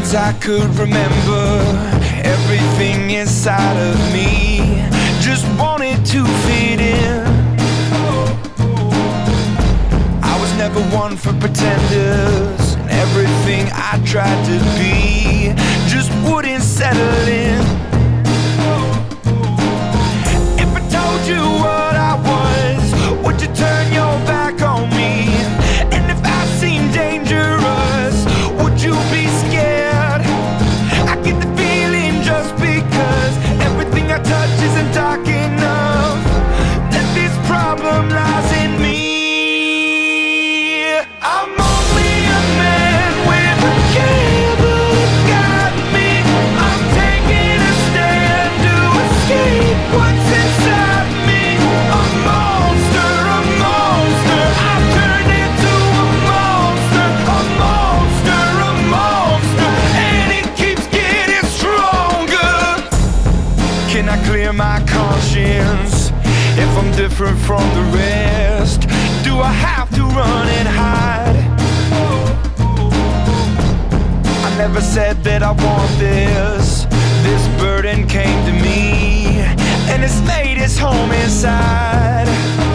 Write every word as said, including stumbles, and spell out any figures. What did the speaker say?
since I could remember. Everything inside of me just wanted to fit in. I was never one for pretenders, and everything I tried to be just wouldn't settle in. If I told you what I was, would you turn your back on me? And if I seemed dangerous, would you be scared? I get the feeling just because everything I touch isn't dark enough, that this problem lies in me. I'm only a man with a cable got me. I'm taking a stand to escape what's inside me. A monster, a monster, I've turned into a monster. A monster, a monster, and it keeps getting stronger. Can I clear my conscience if I'm different from the rest? Do I have to run and hide? I never said that I want this. This burden came to me, and it's made its home inside.